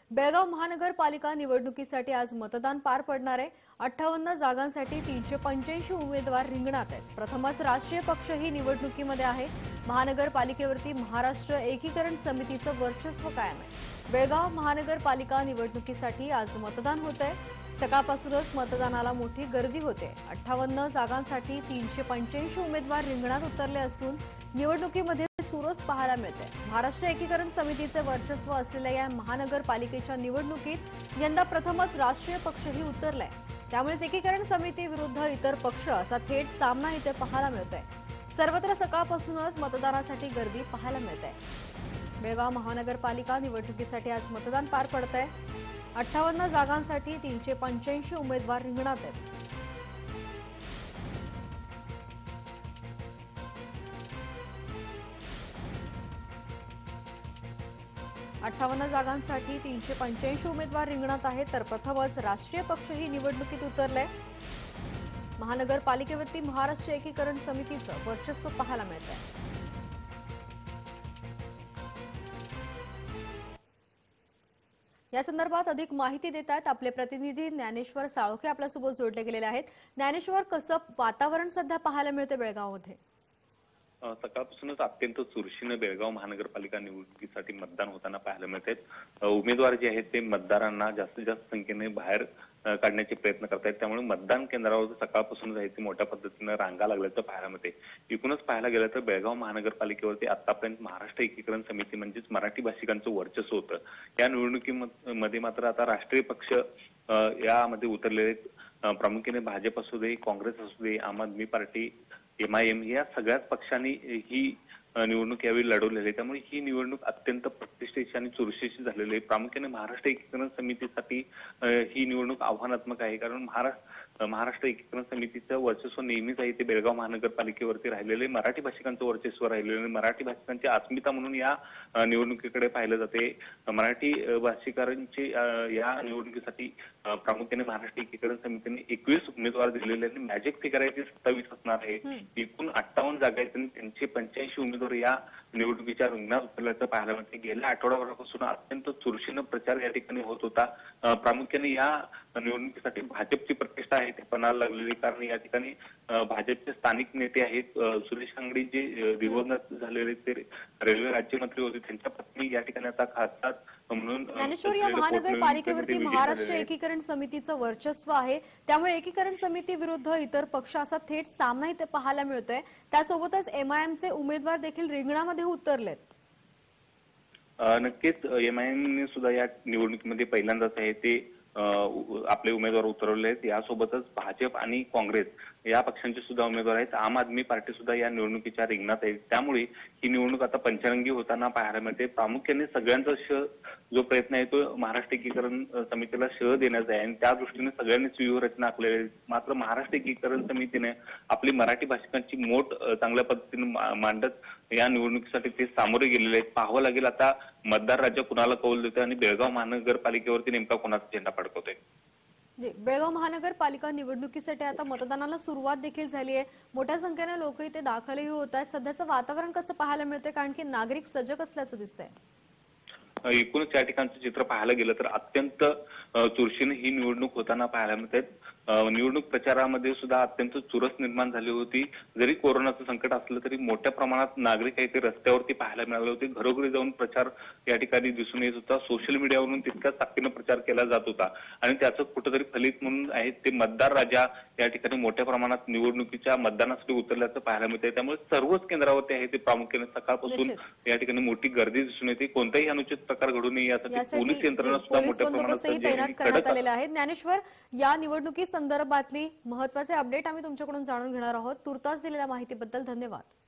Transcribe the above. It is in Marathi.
बेळगाव महानगरपालिका निवडणुकीसाठी आज मतदान पार पडणार आहे। 58 जागांसाठी 385 उमेदवार रिंगणात आहेत। प्रथमच राष्ट्रीय पक्ष ही निवडणुकीमध्ये आहे। महानगरपालिकेवरती महाराष्ट्र एकीकरण समितीचं वर्चस्व कायम आहे। बेळगाव महानगरपालिका निवडणुकीसाठी आज मतदान होतंय। सकाळपासूनच मतदानाला मोठी गर्दी होते। 58 जागांसाठी 385 उमेदवार रिंगणात उतरले असून निवडणुकीमध्ये चुरस पाहायला मिळते। महाराष्ट्र एकीकरण समितीचे वर्चस्व असलेल्या या महानगरपालिकेच्या निवडणुकीत यंदा प्रथमच राष्ट्रीय पक्षही उतरलाय। त्यामुळे एकीकरण समिती विरुद्ध इतर पक्ष असा थेट सामना इथे पाहायला मिळतोय। सर्वत्र सकाळपासूनच मतदानासाठी गर्दी पाहायला मिळते। बेळगाव महानगरपालिका निवडणुकीसाठी आज मतदान पार पडतंय। 58 जागांसाठी 385 उमेदवार रिंगणात आहेत। जागांसाठी 385 उमेदवार रिंगणात आहेत, तर प्रथमच राष्ट्रीय पक्ष ही निवडणुकीत उतरले। महानगरपालिकेवरती महाराष्ट्र एकीकरण समितीचं वर्चस्व पाहायला मिळतंय। या संदर्भात अधिक माहिती देत आहेत आपले प्रतिनिधी ज्ञानेश्वर साळोखे आपल्यासोबत जोडले गेलेले आहेत। ज्ञानेश्वर, कसं वातावरण सध्या पाहायला मिळते बेळगावमध्ये? सकाळपासूनच अत्यंत चुरशीने बेळगाव महानगरपालिका निवडणुकीसाठी मतदान होताना पाहायला मिळते। उमेदवार जे आहेत ते मतदारांना जास्तीत जास्त संख्येने बाहेर काढण्याचे प्रयत्न करतायत। त्यामुळे मतदान केंद्रावर सकाळपासूनच आहे ते मोठ्या पद्धतीने रांगा लागल्याचं पाहायला मिळते। एकूणच पाहायला गेलं तर बेळगाव महानगरपालिकेवरती आतापर्यंत महाराष्ट्र एकीकरण समिती म्हणजेच मराठी भाषिकांचं वर्चस्व होतं। या निवडणुकीमध्ये मात्र आता राष्ट्रीय पक्ष यामध्ये उतरलेले प्रामुख्याने भाजप असू दे, काँग्रेस असू दे, आम आदमी पार्टी, MIM या सगळ्याच पक्षांनी ही निवडणूक यावेळी लढवलेली आहे। त्यामुळे ही निवडणूक अत्यंत प्रतिष्ठेची आणि चुरशीची झालेली आहे। प्रामुख्याने महाराष्ट्र एकीकरण समितीसाठी ही निवडणूक आव्हानात्मक आहे, कारण महाराष्ट्र एकीकरण समितीचं वर्चस्व नेहमीच आहे ते बेळगाव महानगरपालिकेवरती राहिलेले मराठी भाषिकांचं वर्चस्व राहिलेले, मराठी भाषिकांची अस्मिता म्हणून या निवडणुकीकडे पाहिलं जाते। मराठी भाषिकांची या निवडणुकीसाठी प्रामुख्याने महाराष्ट्र एकीकरण समितीने 21 उमेदवार दिलेले आणि मॅजिक फिगर आहे ती 27 असणार आहे। एकूण 58 जागा आहेत आणि 385 उमेदवार या निवडणुकीच्या रिंगणात उतरल्याचं पाहायला मिळते। गेल्या आठवड्याभरापासून अत्यंत चुरशीनं प्रचार या ठिकाणी होत होता। प्रामुख्याने या निवडणुकीसाठी भाजपची प्रतिष्ठा आहे ते पणाला लागलेली, कारण या ठिकाणी भाजपचे स्थानिक नेते आहेत। सुरेश अंगडी जे दिवंगत झालेले ते रेल्वे राज्यमंत्री होते, त्यांच्या पत्नी या ठिकाणी आता खासदार म्हणून। ज्ञानेश्वर, या महानगरपालिकेवरती महाराष्ट्र एकीकरण समितीचं वर्चस्व आहे, त्यामुळे एकीकरण समिती विरुद्ध इतर पक्ष असा थेट सामना इथे पाहायला मिळतोय। त्यासोबतच MIMचे उमेदवार देखील रिंगणामध्ये उतरलेत। नक्कीच MIM ने सुद्धा या निवडणुकीमध्ये पहिल्यांदाच आहे ते आपले उमेदवार उतरवले आहेत। यासोबतच भाजप आणि काँग्रेस या पक्षांचे सुद्धा उमेदवार आहेत। आम आदमी पार्टी सुद्धा या निवडणुकीच्या रिंगणात आहे। त्यामुळे ही निवडणूक आता पंचरंगी होताना पाहायला मिळते। प्रामुख्याने सगळ्यांचा जो प्रयत्न आहे तो महाराष्ट्र एकीकरण समितीला देण्याचा आहे आणि त्या दृष्टीने सगळ्यांनीच व्यूहरचना आखलेली आहे। मात्र महाराष्ट्र एकीकरण समितीने आपली मराठी भाषिकांची मोठ चांगल्या पद्धतीने मांडत या निवडणुकीसाठी ते सामोरे गेलेले आहेत। पाहावं लागेल आता मतदार राज्य कुणाला कौल देते आणि बेळगाव महानगरपालिकेवरती नेमका कोणाचा झेंडा फडकवतोय। बेळगाव महानगरपालिका निवडणुकीसाठी आता मतदानाला सुरुवात देखील झाली आहे। मोठ्या संख्येने लोक इथे दाखलही होत आहेत। सध्याचं वातावरण कसं पाहायला मिळतंय, कारण की नागरिक सजग असल्याचं दिसतंय? एकूणच या ठिकाणचं चित्र पाहायला गेलं तर अत्यंत चुरशीने ही निवडणूक होताना पाहायला मिळते। निवडणूक प्रचारामध्ये सुद्धा अत्यंत चुरस निर्माण झाली होती। जरी कोरोनाचं संकट असलं तरी मोठ्या प्रमाणात नागरिक आहे ते रस्त्यावरती पाहायला मिळाले होते। घरोघरी जाऊन प्रचार या ठिकाणी दिसून येत होता। सोशल मीडियावरून तितक्याच ताकदीनं प्रचार केला जात होता आणि त्याचं कुठेतरी फलित म्हणून आहे ते मतदार राजा या ठिकाणी मोठ्या प्रमाणात निवडणुकीच्या मतदानासाठी उतरल्याचं पाहायला मिळते। त्यामुळे सर्वच केंद्रावरती आहे ते प्रामुख्याने सकाळपासून या ठिकाणी मोठी गर्दी दिसून येते। कोणताही अनुचित प्रकार घडू नये यासाठी पोलीस यंत्रणा सुद्धा मोठ्या प्रमाणात तैनात करण्यात आलेले आहेत। ज्ञानेश्वर, या निवडणुकी संदर्भातली महत्त्वाचे अपडेट आम्ही तुमच्याकडून जाणून घेणार आहोत। तुर्तास दिलेल्या माहितीबद्दल धन्यवाद।